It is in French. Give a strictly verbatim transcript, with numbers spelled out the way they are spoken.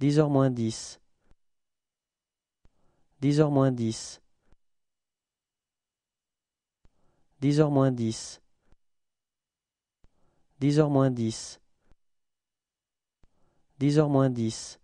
dix heures moins dix, dix heures moins dix, dix heures moins dix, dix heures moins dix, dix heures moins dix,